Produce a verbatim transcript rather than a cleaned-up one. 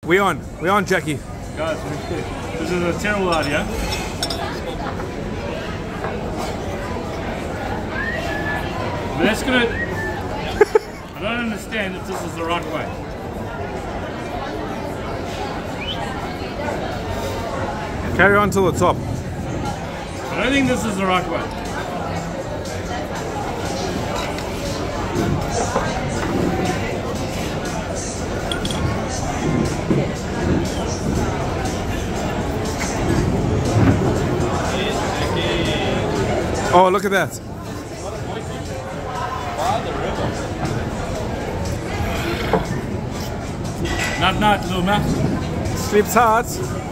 We on. We on, Jackie. Guys, this is a terrible idea. But that's gonna... I don't understand if this is the right way. Carry on to the top. I don't think this is the right way. Oh, look at that. Not, not, little mouse. Sleep tight.